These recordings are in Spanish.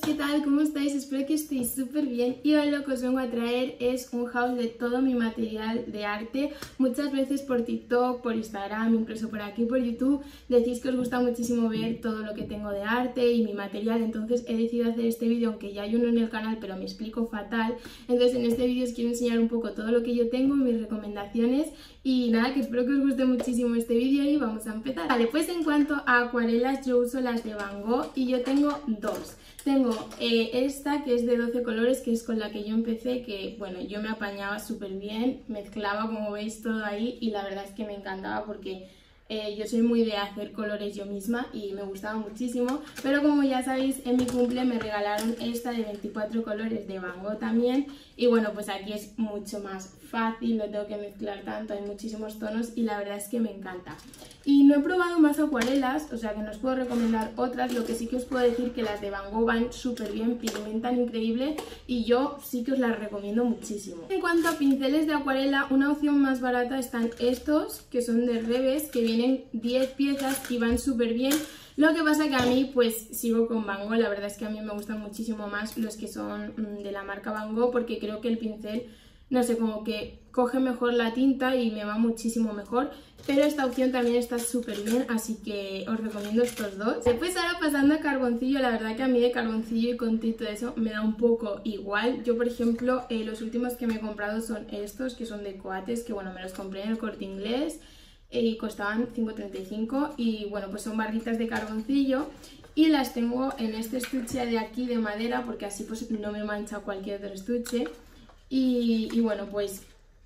¿qué tal? ¿Cómo estáis? Espero que estéis súper bien y hoy lo que os vengo a traer es un haul de todo mi material de arte. Muchas veces por TikTok, por Instagram, incluso por aquí por YouTube decís que os gusta muchísimo ver todo lo que tengo de arte y mi material, entonces he decidido hacer este vídeo, aunque ya hay uno en el canal pero me explico fatal. Entonces en este vídeo os quiero enseñar un poco todo lo que yo tengo, mis recomendaciones y nada, que espero que os guste muchísimo este vídeo y vamos a empezar. Vale, pues en cuanto a acuarelas yo uso las de Van Gogh y yo tengo dos. Tengo esta que es de 12 colores, que es con la que yo empecé, que bueno, yo me apañaba súper bien, mezclaba como veis todo ahí y la verdad es que me encantaba porque yo soy muy de hacer colores yo misma y me gustaba muchísimo, pero como ya sabéis en mi cumple me regalaron esta de 24 colores de Van Gogh también y bueno, pues aquí es mucho más fácil, no tengo que mezclar tanto, hay muchísimos tonos y la verdad es que me encanta. Y no he probado más acuarelas, o sea que no os puedo recomendar otras, lo que sí que os puedo decir que las de Van Gogh van súper bien, pigmentan increíble y yo sí que os las recomiendo muchísimo. En cuanto a pinceles de acuarela, una opción más barata están estos, que son de Reves, que vienen 10 piezas y van súper bien. Lo que pasa que a mí pues sigo con Van Gogh, la verdad es que a mí me gustan muchísimo más los que son de la marca Van Gogh porque creo que el pincel, no sé, como que coge mejor la tinta y me va muchísimo mejor, pero esta opción también está súper bien, así que os recomiendo estos dos. Después ahora pasando a carboncillo, la verdad que a mí de carboncillo y con todo eso me da un poco igual. Yo por ejemplo los últimos que me he comprado son estos, que son de Coates, que bueno, me los compré en el Corte Inglés y costaban 5,35 y bueno, pues son barritas de carboncillo y las tengo en este estuche de aquí de madera porque así pues no me mancha cualquier otro estuche y bueno, pues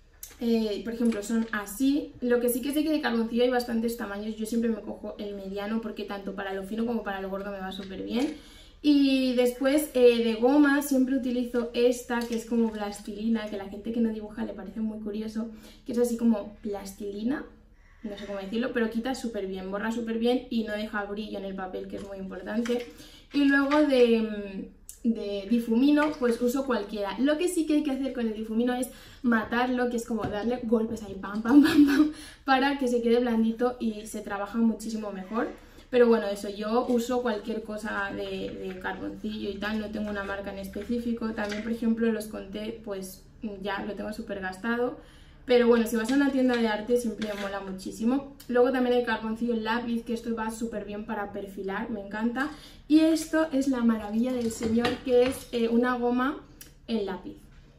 por ejemplo son así. Lo que sí que sé que de carboncillo hay bastantes tamaños, yo siempre me cojo el mediano porque tanto para lo fino como para lo gordo me va súper bien. Y después de goma siempre utilizo esta que es como plastilina, que a la gente que no dibuja le parece muy curioso, que es así como plastilina, no sé cómo decirlo, pero quita súper bien, borra súper bien y no deja brillo en el papel, que es muy importante. Y luego de difumino pues uso cualquiera. Lo que sí que hay que hacer con el difumino es matarlo, que es como darle golpes ahí, pam, pam, pam, pam, para que se quede blandito y se trabaja muchísimo mejor. Pero bueno, eso, yo uso cualquier cosa de carboncillo y tal, no tengo una marca en específico. También, por ejemplo, los Conté, pues ya lo tengo súper gastado. Pero bueno, si vas a una tienda de arte siempre me mola muchísimo. Luego también hay carboncillo en lápiz, que esto va súper bien para perfilar, me encanta. Y esto es la maravilla del señor, que es una goma en lápiz.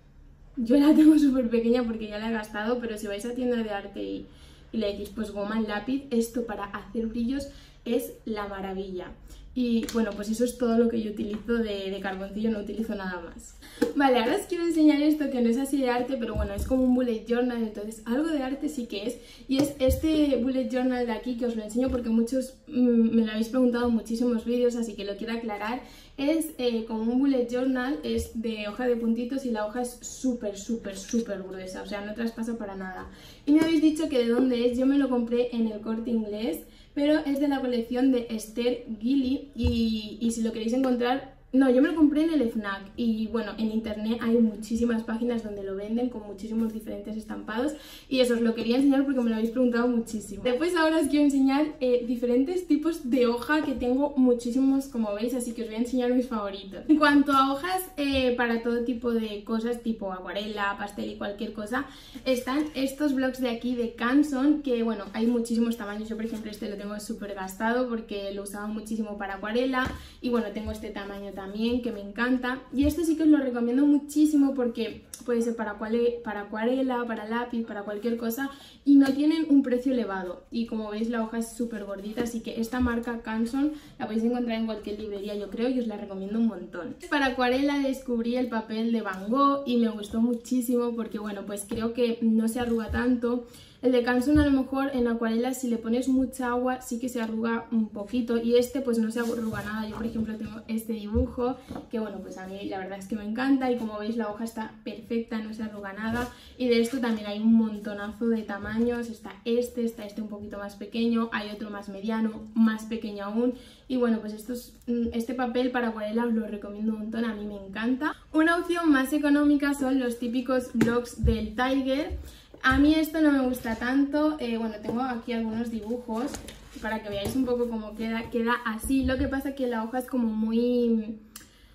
Yo la tengo súper pequeña porque ya la he gastado, pero si vais a tienda de arte y le decís pues goma en lápiz, esto para hacer brillos es la maravilla. Y bueno, pues eso es todo lo que yo utilizo de carboncillo, no utilizo nada más. Vale, ahora os quiero enseñar esto que no es así de arte, pero bueno, es como un bullet journal, entonces algo de arte sí que es. Y es este bullet journal de aquí que os lo enseño porque muchos me lo habéis preguntado en muchísimos vídeos, así que lo quiero aclarar. Es como un bullet journal, es de hoja de puntitos y la hoja es súper, súper, súper gruesa, o sea, no traspasa para nada. Y me habéis dicho que de dónde es, yo me lo compré en el Corte Inglés, pero es de la colección de Esther Gilly y si lo queréis encontrar, no, yo me lo compré en el FNAC y bueno, en internet hay muchísimas páginas donde lo venden con muchísimos diferentes estampados y eso os lo quería enseñar porque me lo habéis preguntado muchísimo. Después ahora os quiero enseñar diferentes tipos de hoja, que tengo muchísimos como veis, así que os voy a enseñar mis favoritos. En cuanto a hojas para todo tipo de cosas, tipo acuarela, pastel y cualquier cosa, están estos blocks de aquí de Canson, que bueno, hay muchísimos tamaños. Yo por ejemplo este lo tengo súper gastado porque lo usaba muchísimo para acuarela y bueno, tengo este tamaño también que me encanta y este sí que os lo recomiendo muchísimo porque puede ser para acuarela, para lápiz, para cualquier cosa y no tienen un precio elevado y como veis la hoja es súper gordita, así que esta marca Canson la podéis encontrar en cualquier librería yo creo y os la recomiendo un montón. Para acuarela descubrí el papel de Van Gogh y me gustó muchísimo porque bueno, pues creo que no se arruga tanto. El de Canson a lo mejor en acuarela si le pones mucha agua sí que se arruga un poquito y este pues no se arruga nada. Yo por ejemplo tengo este dibujo que bueno, pues a mí la verdad es que me encanta y como veis la hoja está perfecta, no se arruga nada y de esto también hay un montonazo de tamaños. Está este un poquito más pequeño, hay otro más mediano, más pequeño aún y bueno, pues este papel para acuarela os lo recomiendo un montón, a mí me encanta. Una opción más económica son los típicos blocks del Tiger. A mí esto no me gusta tanto, bueno, tengo aquí algunos dibujos para que veáis un poco cómo queda así. Lo que pasa es que la hoja es como muy,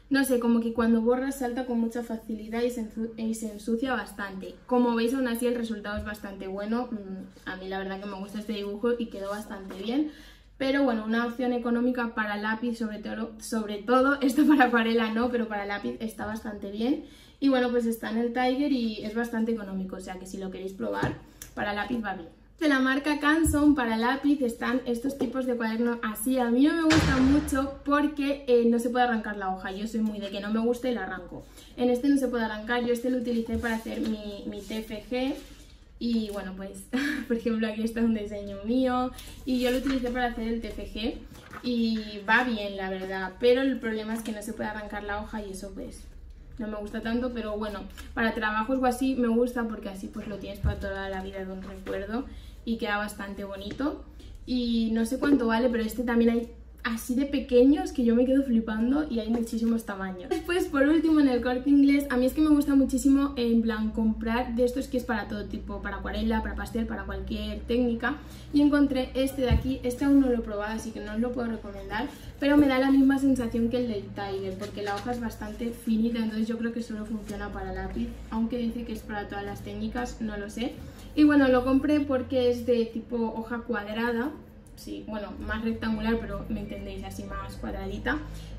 no sé, como que cuando borras salta con mucha facilidad y se ensucia bastante. Como veis, aún así el resultado es bastante bueno. A mí la verdad que me gusta este dibujo y quedó bastante bien. Pero bueno, una opción económica para lápiz, sobre todo, esto para acuarela no, pero para lápiz está bastante bien. Y bueno, pues está en el Tiger y es bastante económico, o sea que si lo queréis probar, para lápiz va bien. De la marca Canson, para lápiz están estos tipos de cuadernos así. A mí no me gustan mucho porque no se puede arrancar la hoja. Yo soy muy de que no me guste y la arranco. En este no se puede arrancar, yo este lo utilicé para hacer mi TFG. Y bueno, pues por ejemplo aquí está un diseño mío y yo lo utilicé para hacer el TFG y va bien la verdad, pero el problema es que no se puede arrancar la hoja y eso pues no me gusta tanto, pero bueno, para trabajos o así me gusta porque así pues lo tienes para toda la vida de un recuerdo y queda bastante bonito. Y no sé cuánto vale, pero este también hay así de pequeños que yo me quedo flipando y hay muchísimos tamaños. Después, por último, en el Corte Inglés, a mí es que me gusta muchísimo en plan comprar de estos que es para todo tipo, para acuarela, para pastel, para cualquier técnica, y encontré este de aquí. Este aún no lo he probado, así que no os lo puedo recomendar, pero me da la misma sensación que el del Tiger, porque la hoja es bastante finita, entonces yo creo que solo funciona para lápiz, aunque dice que es para todas las técnicas, no lo sé. Y bueno, lo compré porque es de tipo hoja cuadrada. Sí, bueno, más rectangular, pero me entendéis, así más cuadradita.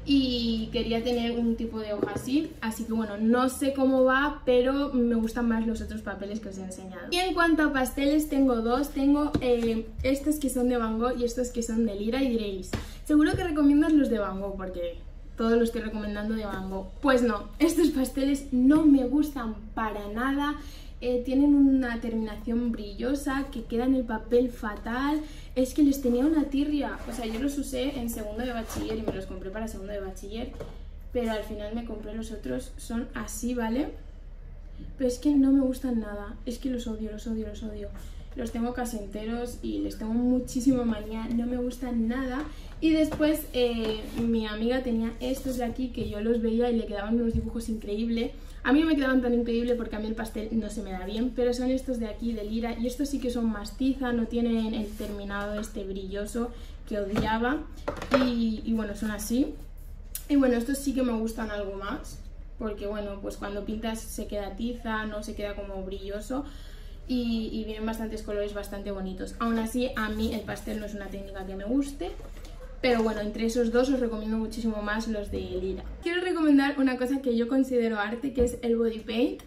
Y quería tener un tipo de hoja así, así que bueno, no sé cómo va, pero me gustan más los otros papeles que os he enseñado. Y en cuanto a pasteles, tengo dos. Tengo estos que son de Van Gogh y estos que son de Lira, y diréis, seguro que recomiendas los de Van Gogh, porque todos los estoy recomendando de Van Gogh. Pues no, estos pasteles no me gustan para nada. Tienen una terminación brillosa que queda en el papel fatal. Es que les tenía una tirria. O sea, yo los usé en segundo de bachiller y me los compré para segundo de bachiller, pero al final me compré los otros. Son así, ¿vale? Pero es que no me gustan nada. Es que los odio, los odio, los odio. Los tengo casi enteros y les tengo muchísima manía. No me gustan nada. Y después mi amiga tenía estos de aquí que yo los veía y le quedaban unos dibujos increíbles. A mí no me quedaban tan increíbles porque a mí el pastel no se me da bien, pero son estos de aquí de Lira y estos sí que son más tiza, no tienen el terminado este brilloso que odiaba y bueno, son así. Y bueno, estos sí que me gustan algo más porque bueno, pues cuando pintas se queda tiza, no se queda como brilloso. Y vienen bastantes colores bastante bonitos. Aún así, a mí el pastel no es una técnica que me guste, pero bueno, entre esos dos os recomiendo muchísimo más los de Lira. Quiero recomendar una cosa que yo considero arte, que es el body paint.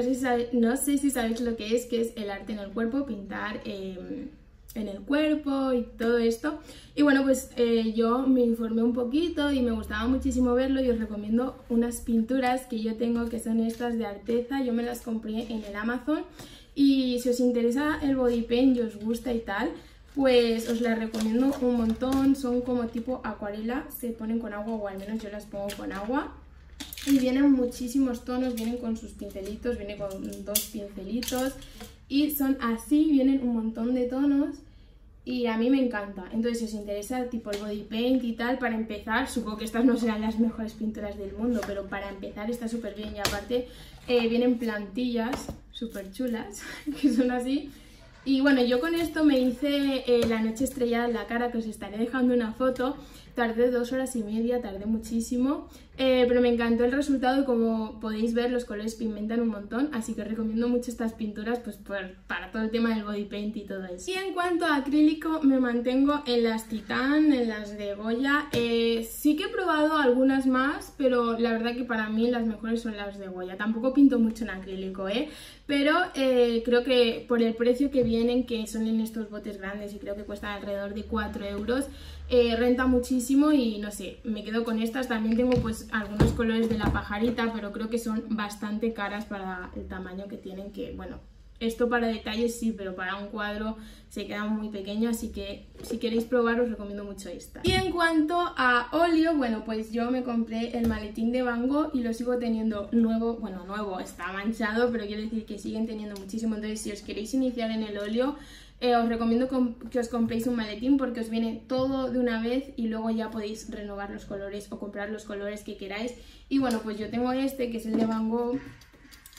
No sé si sabéis lo que es el arte en el cuerpo, pintar en el cuerpo y todo esto. Y bueno, pues yo me informé un poquito y me gustaba muchísimo verlo y os recomiendo unas pinturas que yo tengo que son estas de Arteza. Yo me las compré en el Amazon y si os interesa el body paint y os gusta y tal, pues os las recomiendo un montón. Son como tipo acuarela, se ponen con agua, o al menos yo las pongo con agua. Y vienen muchísimos tonos, vienen con sus pincelitos, vienen con 2 pincelitos. Y son así, vienen un montón de tonos. Y a mí me encanta. Entonces si os interesa tipo el body paint y tal, para empezar, supongo que estas no serán las mejores pinturas del mundo, pero para empezar está súper bien. Y aparte vienen plantillas súper chulas, que son así. Y bueno, yo con esto me hice la noche estrellada en la cara, que os estaré dejando una foto. Tardé 2 horas y media, tardé muchísimo, pero me encantó el resultado y como podéis ver los colores pigmentan un montón, así que os recomiendo mucho estas pinturas pues para todo el tema del body paint y todo eso. Y en cuanto a acrílico me mantengo en las Titán, en las de Goya. Sí que he probado algunas más, pero la verdad que para mí las mejores son las de Goya. Tampoco pinto mucho en acrílico, pero creo que por el precio que vienen, que son en estos botes grandes y creo que cuestan alrededor de 4 euros, renta muchísimo y no sé, me quedo con estas. También tengo pues algunos colores de la pajarita, pero creo que son bastante caras para el tamaño que tienen, que bueno, esto para detalles sí, pero para un cuadro se queda muy pequeño, así que si queréis probar os recomiendo mucho esta. Y en cuanto a óleo, bueno, pues yo me compré el maletín de Van Gogh y lo sigo teniendo nuevo. Bueno, nuevo, está manchado, pero quiero decir que siguen teniendo muchísimo. Entonces si os queréis iniciar en el óleo, os recomiendo que os compréis un maletín porque os viene todo de una vez y luego ya podéis renovar los colores o comprar los colores que queráis. Y bueno, pues yo tengo este que es el de Van Gogh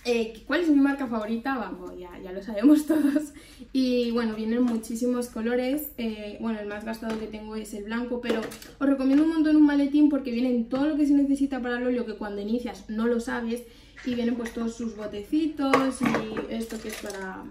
¿Cuál es mi marca favorita? Vamos, ya lo sabemos todos. Y bueno, vienen muchísimos colores. Bueno, el más gastado que tengo es el blanco, pero os recomiendo un montón un maletín porque vienen todo lo que se necesita para el óleo, que cuando inicias no lo sabes. Y vienen pues todos sus botecitos y esto que es para...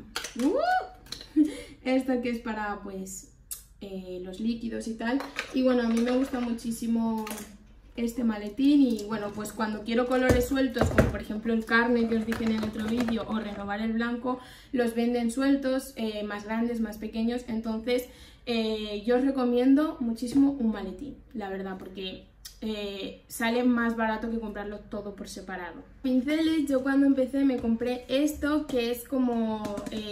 esto que es para pues los líquidos y tal. Y bueno, a mí me gusta muchísimo este maletín y bueno, pues cuando quiero colores sueltos, como por ejemplo el carne que os dije en el otro vídeo, o renovar el blanco, los venden sueltos, más grandes, más pequeños. Entonces yo os recomiendo muchísimo un maletín, la verdad, porque sale más barato que comprarlo todo por separado. Pinceles, yo cuando empecé me compré esto, que es como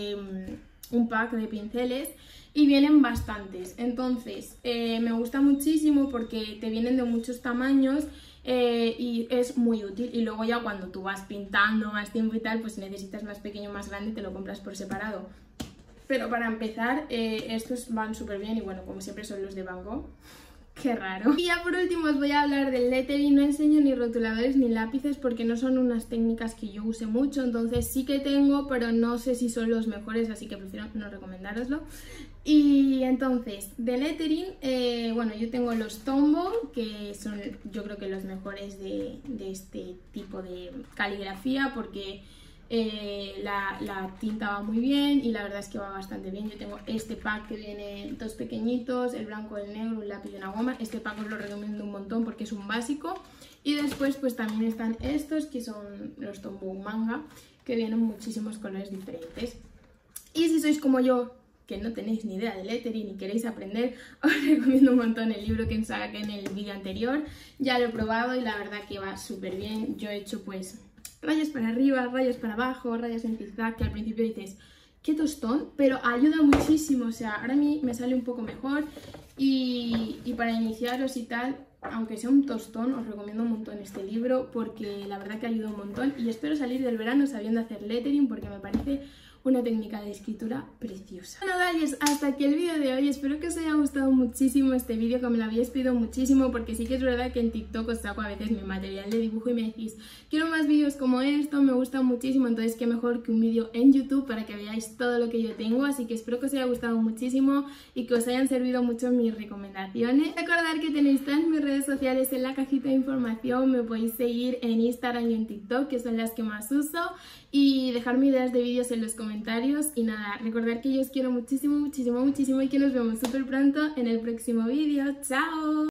un pack de pinceles. Y vienen bastantes, entonces me gusta muchísimo porque te vienen de muchos tamaños y es muy útil. Y luego ya cuando tú vas pintando más tiempo y tal, pues si necesitas más pequeño o más grande te lo compras por separado. Pero para empezar estos van súper bien y bueno, como siempre son los de Van Gogh. Qué raro. Y ya por último os voy a hablar del lettering. No enseño ni rotuladores ni lápices porque no son unas técnicas que yo use mucho, entonces sí que tengo, pero no sé si son los mejores, así que prefiero no recomendároslo. Y entonces, de lettering, bueno, yo tengo los Tombow, que son yo creo que los mejores de este tipo de caligrafía porque la tinta va muy bien y la verdad es que va bastante bien. Yo tengo este pack que viene dos pequeñitos, el blanco, el negro, un lápiz y una goma. Este pack os lo recomiendo un montón porque es un básico. Y después pues también están estos que son los Tombow Manga, que vienen muchísimos colores diferentes. Y si sois como yo, que no tenéis ni idea de lettering y queréis aprender, os recomiendo un montón el libro que os saqué en el vídeo anterior. Ya lo he probado y la verdad que va súper bien. Yo he hecho pues rayas para arriba, rayas para abajo, rayas en zigzag, que al principio dices, qué tostón, pero ayuda muchísimo. O sea, ahora a mí me sale un poco mejor y para iniciaros y tal, aunque sea un tostón, os recomiendo un montón este libro porque la verdad que ayuda un montón y espero salir del verano sabiendo hacer lettering porque me parece una técnica de escritura preciosa. Bueno, Dalles, hasta aquí el vídeo de hoy. Espero que os haya gustado muchísimo este vídeo, que me lo habéis pedido muchísimo, porque sí que es verdad que en TikTok os saco a veces mi material de dibujo y me decís, quiero más vídeos como esto, me gusta muchísimo, entonces qué mejor que un vídeo en YouTube para que veáis todo lo que yo tengo. Así que espero que os haya gustado muchísimo y que os hayan servido mucho mis recomendaciones. Recordad que tenéis todas mis redes sociales en la cajita de información, me podéis seguir en Instagram y en TikTok, que son las que más uso, y dejarme ideas de vídeos en los comentarios. Y nada, recordad que yo os quiero muchísimo, muchísimo, muchísimo y que nos vemos súper pronto en el próximo vídeo. ¡Chao!